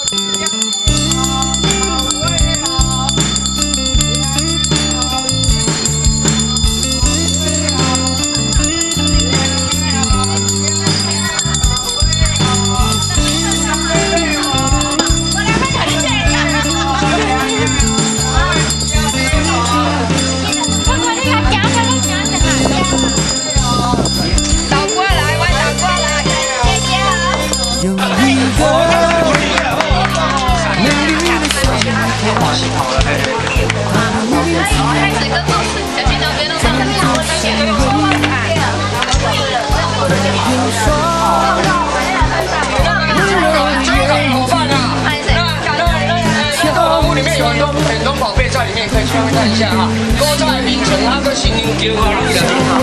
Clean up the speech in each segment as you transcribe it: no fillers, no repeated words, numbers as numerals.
看一下哈，都在名城那个新牛街啊，那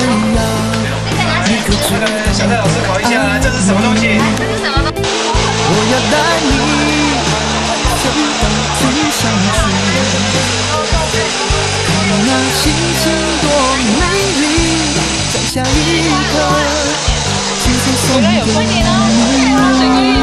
个小戴老师考一下，这是什么东西？这是什么东西？我要带你飞到天上去，看那星星多美丽，在下一刻，轻松送给你。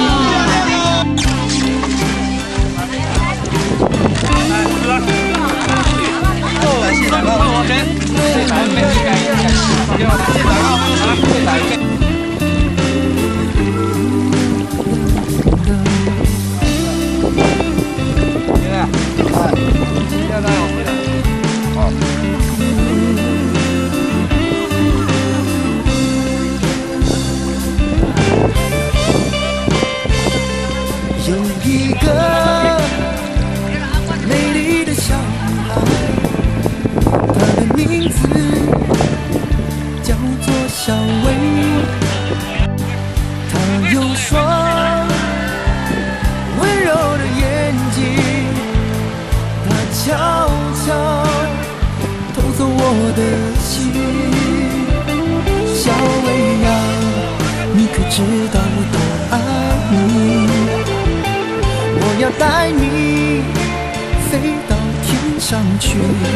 有一个美丽的小女孩，她的名字叫做小薇。她有双温柔的眼睛，她悄悄偷走我的心。小薇呀，你可知道我多爱你？ 我要带你飞到天上去，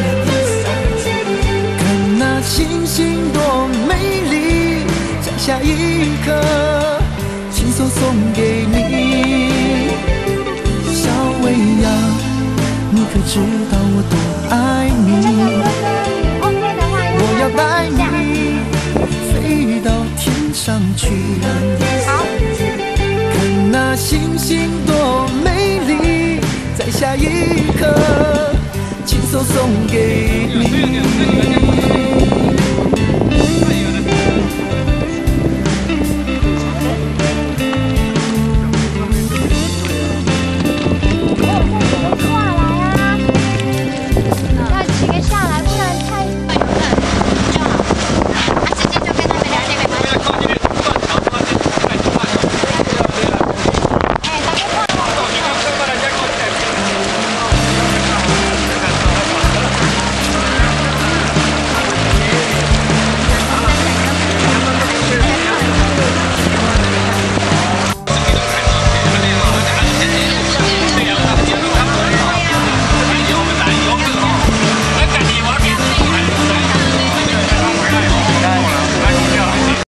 看那星星多美丽，在下一刻亲手送给你。小薇呀，你可知道我多爱你？我要带你飞到天上去，看那星星多美丽。 在下一刻，亲手送给你。